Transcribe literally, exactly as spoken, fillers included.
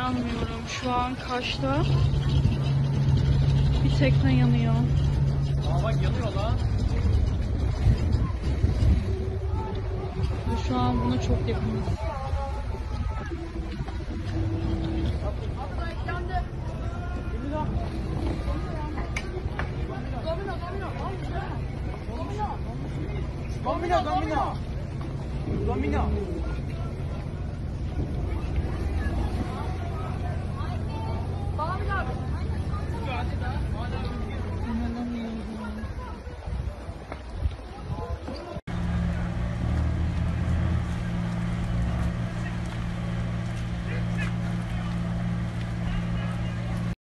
İnanmıyorum. Şu an Kaş'ta bir tekne yanıyor. Aa bak yanıyor lan. Ve şu an buna çok yakınız. Domino, domino. Domino.